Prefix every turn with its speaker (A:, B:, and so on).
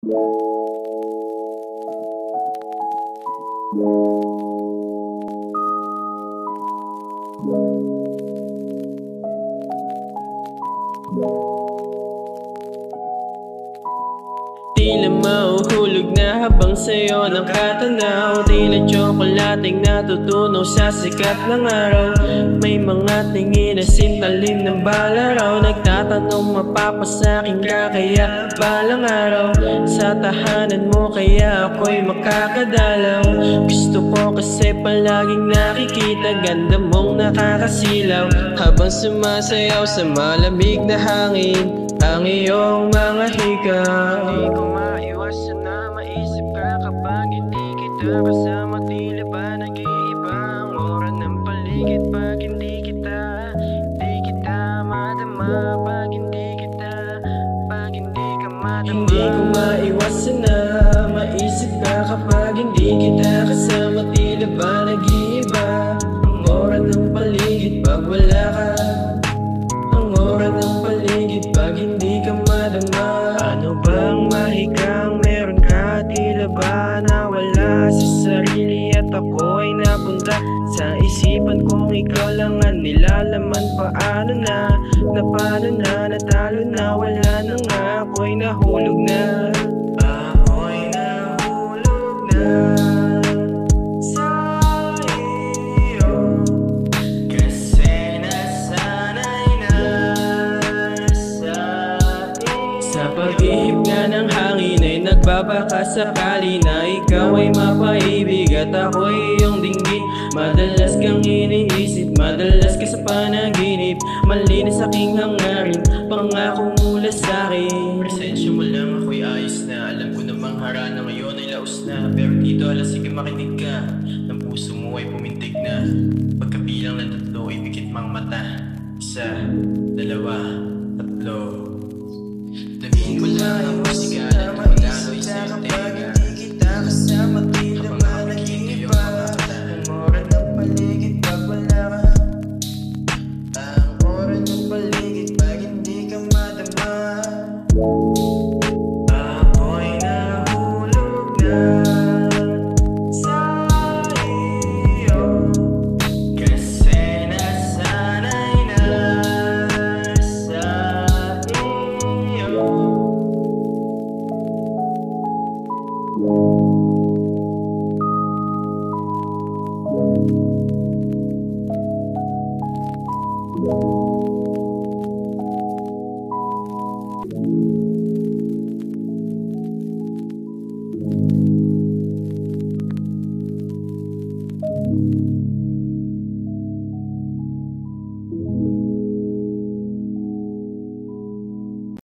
A: Tila mahuhulog na habang sa'yo nakatanaw. Tila tsokolating natutunaw sa sikat ng araw. May mga tingin na sintalim ng balaraw. Nagtatanong mapapasakin ka kaya balang araw. Sa tahanan mo kaya ako'y makakadalaw. Gusto ko kasi palaging nakikita ganda mong nakakasilaw. Habang sumasayaw sa malamig na hangin ang iyong mga hikaw. Di ko maiwasan na maisip ka kapag hindi kita kasama. Tila ba nag-iiba ang aura ng paligid pag hindi kita madama. Pag hindi ka madama. Hindi ko maiwasan na maisip ka kapag hindi kita kasama. Tila ba nag-iiba ang aura ng paligid pag wala ka. Ang aura ng paligid pag hindi ka madama. Ano bang mahikang meron ka? Tila ba nawala sa sarili at ako'y napunta sa isipan kong ikaw lang ang nilalaman. Paano na natalo na, wala na nga, ako'y nahulog na. Ako'y nahulog na sa iyo kasi nasanay na sa pag-ihip nga ng hangin ay nagbabaka sakali na ikaw ay mapaibig at ako'y iyong dinggin. Madalas kang iniisip, madalas ka sa panaginip. Malinis aking hangarin, pangako mula sa'kin. Presensya mo lang ako'y ayos na. Alam ko namang harana ngayon ay laos na. Pero dito alas sige makinig ka. Ng puso mo ay pumintig na. Pagkabilang ng tatlo ay pikit mang mata. 1, 2